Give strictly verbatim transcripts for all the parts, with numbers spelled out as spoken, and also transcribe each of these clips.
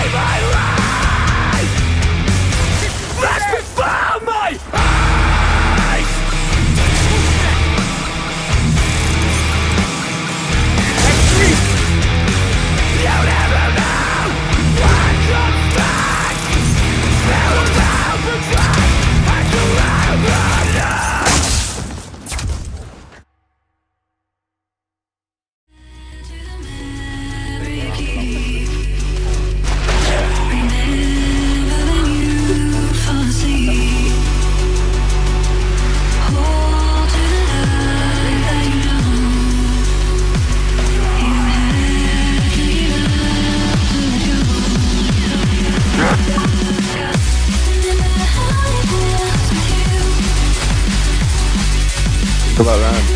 Come on, man.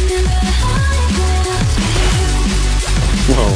Whoa.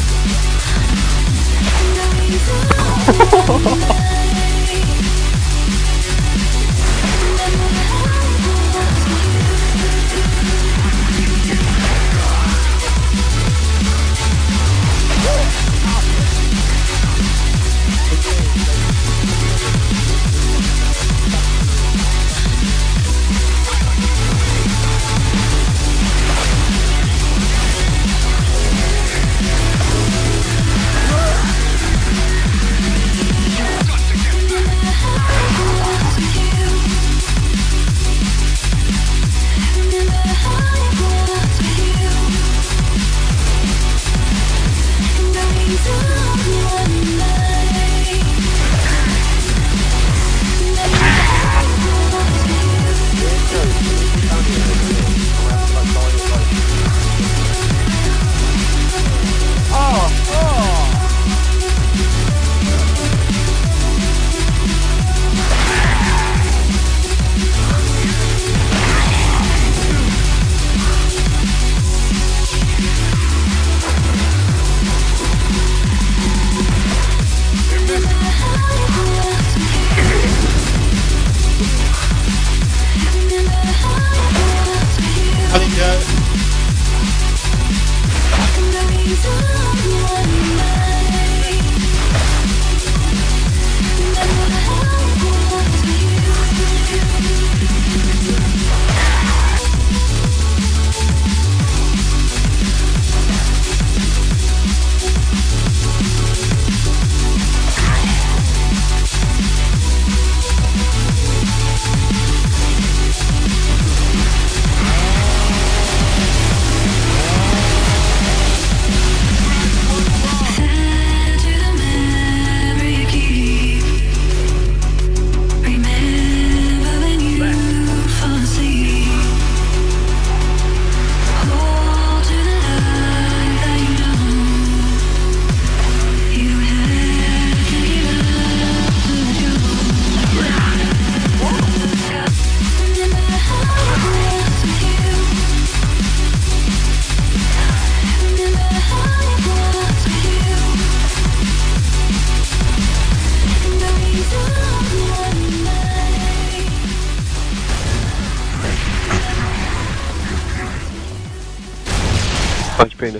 Punch penis.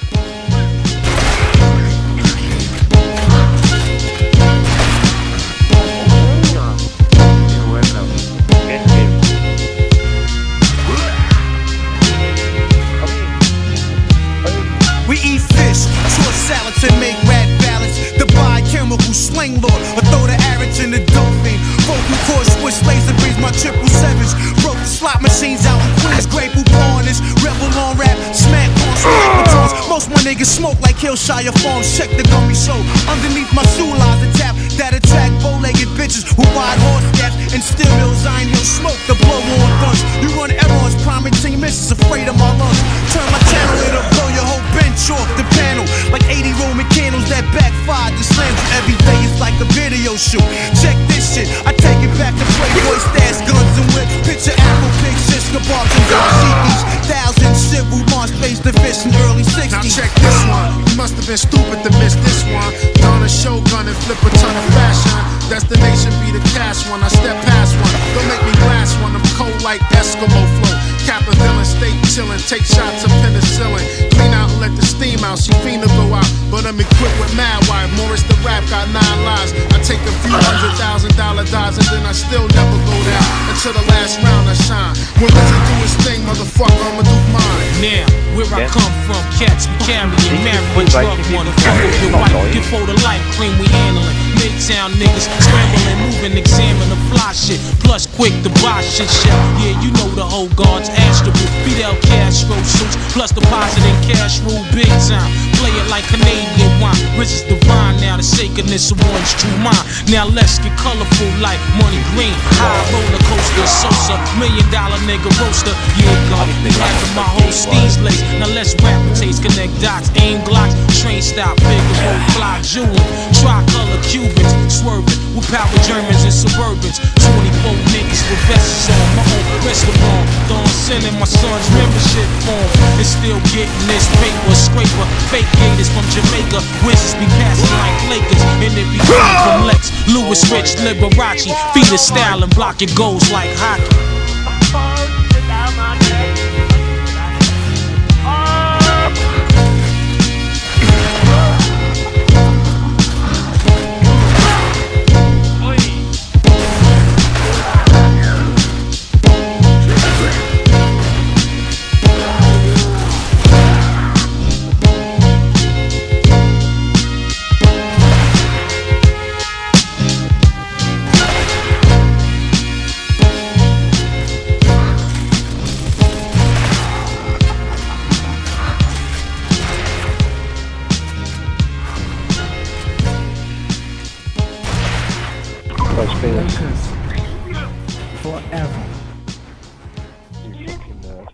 We eat fish, short salads and make rat ballads. The biochemical slang lord, or throw the arrows in the dolphin. Vocal cord switch laser brings my triple sevens. Broke the slot machines out in Queens, Grey Bourbonners. Rebel on rap, smack on smack. Most my niggas smoke like Hillshire Farms. Check the gummy show. Underneath my shoe lies a tap that attract bow-legged bitches who ride horse gaps and still hills. Iron Hill smoke, the blow on guns. You run errors, priming team missions, afraid of my lungs. Turn my channel, it'll blow your whole bench off the panel. Like eighty Roman candles that backfired. The slam every day is like a video shoot. Check this shit, I take it back to Playboy stash, guns and whips. Picture Afro pigs, shit, kebabs and dashikis. Thousands civil march face the fish in early sixties. Now check this one, you must have been stupid to miss this one. Don a showgun and flip a ton of fashion. Destination be the cash one, I step past one. Don't make me blast one, I'm cold like Eskimo flow. Cap a villain, stay chillin', take shots of penicillin. Clean out and let the steam out, she fiend to go out. but I'm equipped with mad wire. Morris the rap got nine lives. I take a few hundred thousand dollar dives and then I still never go down until the last round I shine. When Lizzie do his thing, motherfucker, I'ma do mine. Now, where I come from, cats we carrying, marrying, drug one, fuck up your wife, get for the life cream we handling. Midtown niggas scrambling, moving, examine the fly shit, plus quick to buy shit, shit. Yeah, you know the whole guards, Astro, Fidel Castro suits, plus depositing cash rule big time. Play it like Canadian wine, rich is divine. Now the sacredness of one's true mind. Now let's get colorful like money green, high roller coaster, Sosa, million dollar nigga roaster. Yeah, God, having my whole steez lace. Now let's rap taste, connect dots, aim glocks, train stop, bigger road, fly jewelin', tricolor Cubans, swerving with power Germans and Suburbans. twenty-four niggas with vests on, my own restaurant, throwing sending my son's membership form, and still getting this paper scraper. Fake gators from Jamaica, wizards be passing like Lakers, and it be coming from Lex, Louis Rich, Liberace, feed the style and block your goals like hockey. Forever. You fucking nerd.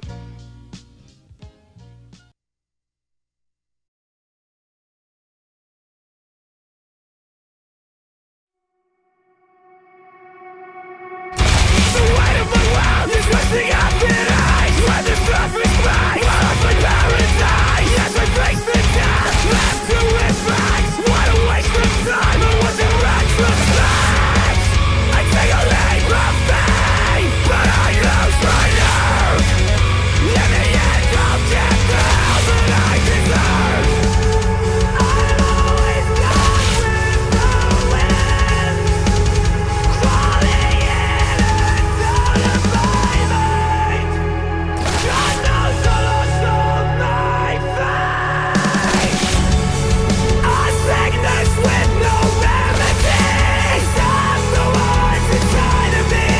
The weight of my world is resting up in ice. When the surface breaks, while I'm in paradise. Yes, I face the death, left to impact. What a waste of time, I wasn't right for sex. I take a leap of faith, but I lose my nerve. In the end, I'll get the help that I deserve. I'm always gone with the wind, falling in and out of my mind. God knows the loss of my faith. A sickness with no remedy. Stop the ones inside of me.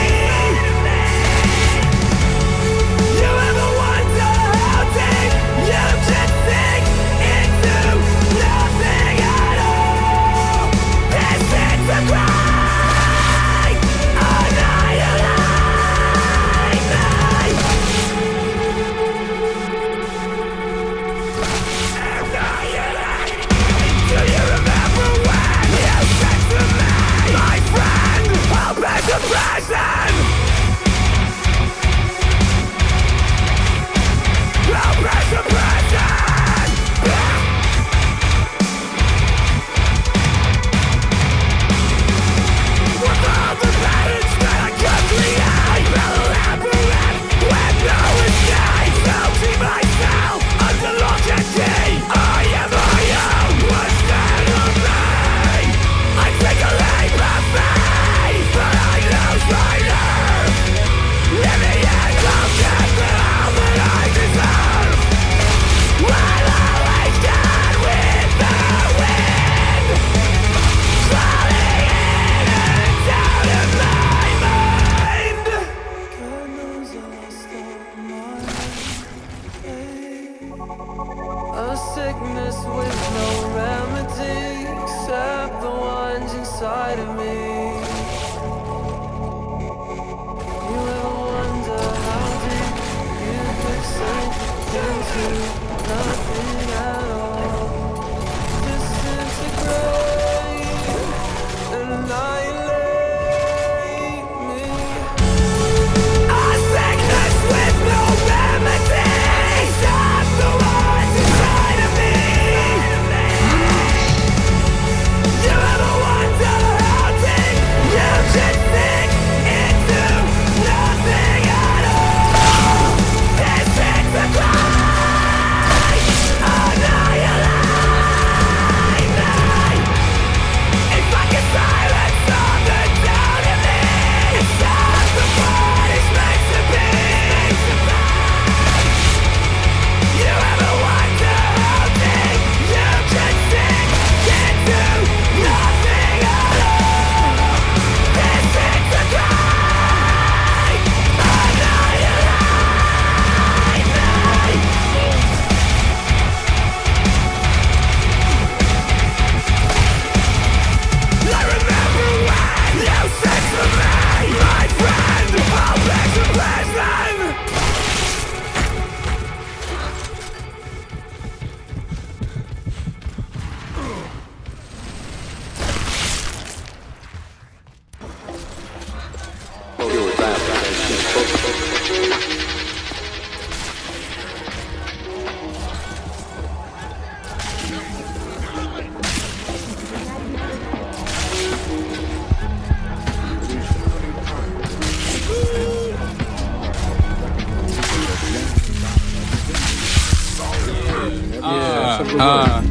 You ever wonder how deep you can sink into nothing at all? Is it to cry? Annihilate me. Do you remember when you said to me, my friend, I'll be the present. I'll be the present. With all the patterns that I could create, I'll elaborate with no escape. I'll see myself under lock and key. I am my own worst enemy. I take a leap of faith, but I lose my nerve. In the end, I'll get the help that I deserve. I'll always get with the wind, falling in and out of my mind. God knows I lost all my faith. A sickness with no remedy except the ones inside of me. You ever wonder how deep you could sink into nothing at all? Disintegrate, annihilate me. A sickness with no remedy. Stop the ones inside of me. You ever wonder how deep you can sink into nothing at all? Disintegrate,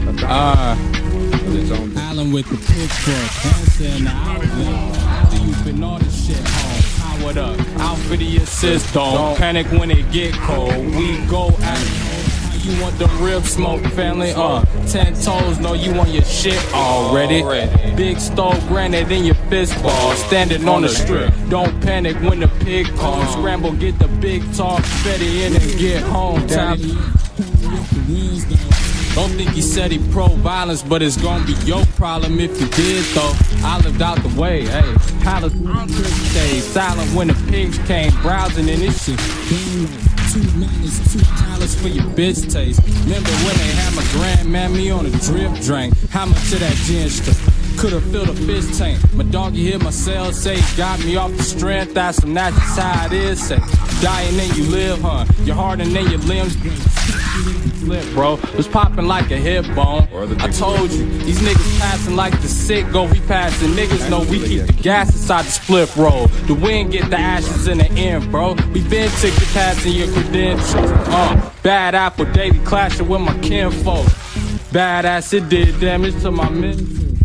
Uh, Island with the pitchfork, hands in the outlet. Do you been all this shit home? Powered up, out for the assist, don't panic when it get cold. We go at how you want the rib smoke, family. Uh, ten toes, know you want your shit already. Big stove, granted in your fist ball, standing on the strip. Don't panic when the pig comes. Scramble, get the big talk, Fetty in and get home. Time. Don't think he said he pro-violence, but it's gonna be your problem if you did, though. I lived out the way, hey. Palace stayed silent when the pigs came browsing in this shit. Two minutes, two dollars for your bitch taste. Remember when they had my grandmammy on a drip drink? How much of that gin strip? Could've filled a fish tank. My doggy hit my cell, say he got me off the strength. That's some that's just how it is. Say, dying and you live, huh? Your heart and then your limbs flip, bro. Was popping like a hip bone. I told you, these niggas passing like the sick go. We passing niggas know we keep the gas inside the split roll. The wind get the ashes in the end, bro. We been ticket passing your credentials. Uh, bad apple daily clashing with my kinfolk. Badass, it did damage to my mental.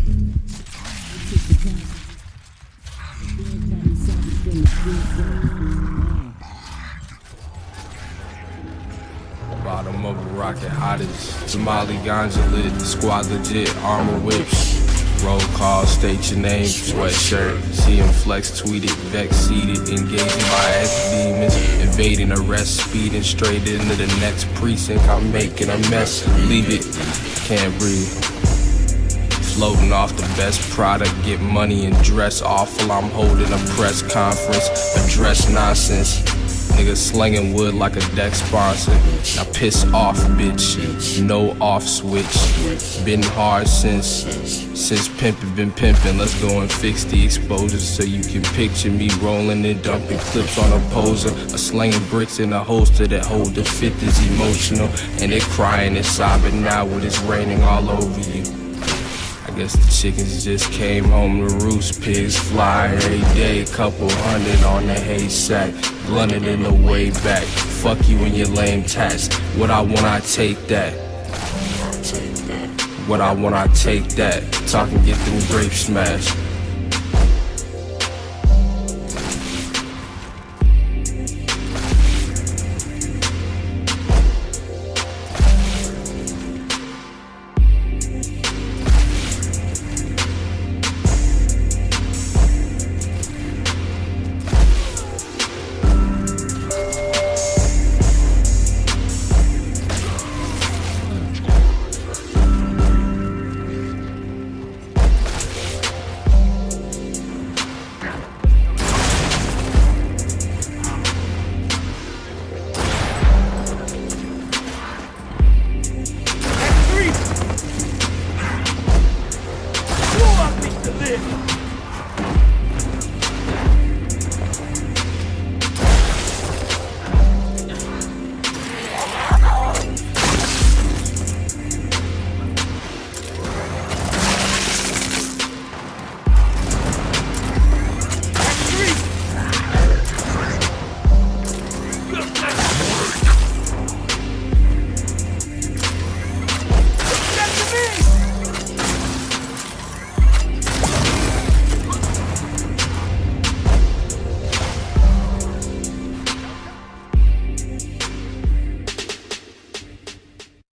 Bottom of a rocket, hottest. Somali ganja lit, the squad legit, armor whips. Roll call, state your name, sweatshirt. See him flex, tweeted, vex, seated, engaging my ass demons. Invading, arrest, speeding straight into the next precinct. I'm making a mess, leave it, can't breathe. Floating off the best product, get money and dress awful. I'm holding a press conference, address nonsense. Niggas slinging wood like a deck sponsor. Now piss off, bitch. No off switch. Been hard since Since pimpin' been pimpin'. Let's go and fix the exposure so you can picture me rolling and dumping clips on a poser. A slinging bricks in a holster that hold the fifth is emotional. And it crying and sobbing now when it's raining all over you. I guess the chickens just came home to roost. Pigs fly every day, couple hundred on the hay sack. Blunted in the way back. Fuck you and your lame tats. What I want, I take that. What I want, I take that. Talk and get them grapes smashed.